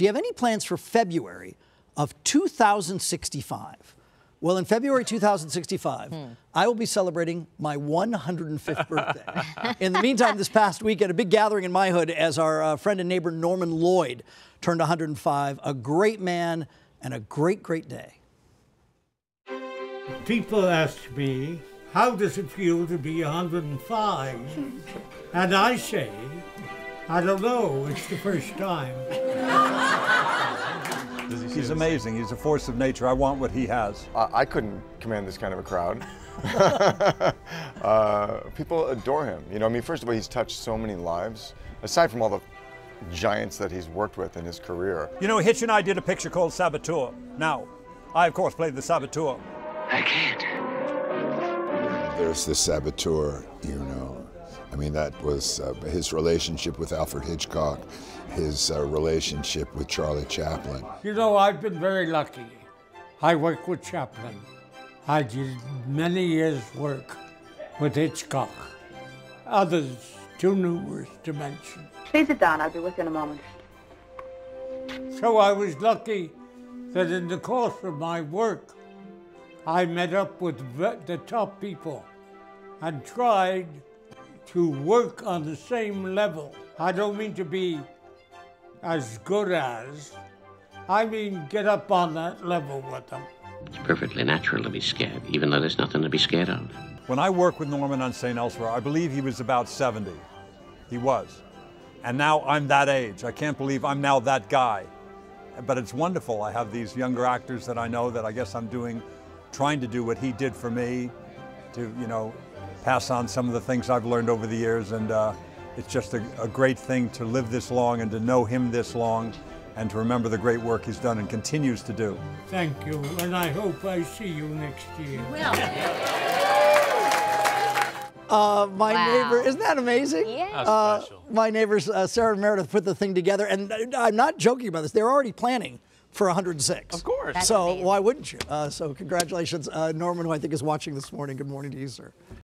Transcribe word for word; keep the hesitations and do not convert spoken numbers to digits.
do you have any plans for February of two thousand sixty-five? Well, in February two thousand sixty-five, hmm. I will be celebrating my one hundred fifth birthday. In the meantime, this past week at a big gathering in my hood as our uh, friend and neighbor Norman Lloyd turned one hundred five, a great man and a great, great day. People ask me, how does it feel to be one hundred five? And I say, I don't know, it's the first time. He's amazing. He's a force of nature. I want what he has. Uh, I couldn't command this kind of a crowd. uh, people adore him. You know, I mean, first of all, he's touched so many lives, aside from all the giants that he's worked with in his career. You know, Hitch and I did a picture called Saboteur. Now, I, of course, played the Saboteur. I can't. There's the Saboteur, you know. I mean, that was uh, his relationship with Alfred Hitchcock, his uh, relationship with Charlie Chaplin. You know, I've been very lucky. I work with Chaplin. I did many years' work with Hitchcock. Others, too numerous to mention. Please sit down, I'll be with you in a moment. So I was lucky that in the course of my work, I met up with the top people and tried to work on the same level. I don't mean to be as good as, I mean get up on that level with them. It's perfectly natural to be scared, even though there's nothing to be scared of. When I worked with Norman on Saint Elsewhere, I believe he was about seventy. He was. And now I'm that age. I can't believe I'm now that guy. But it's wonderful. I have these younger actors that I know that I guess I'm doing, trying to do what he did for me, to, you know, pass on some of the things I've learned over the years. And uh, it's just a, a great thing to live this long and to know him this long and to remember the great work he's done and continues to do. Thank you, and I hope I see you next year. Well. Uh, my Wow. neighbor, isn't that amazing? Yeah. That's Uh, special. my neighbors, uh, Sarah and Meredith, put the thing together, and I'm not joking about this. They're already planning for one hundred six. Of course. That's so amazing. why wouldn't you? Uh, so congratulations, uh, Norman, who I think is watching this morning. Good morning to you, sir.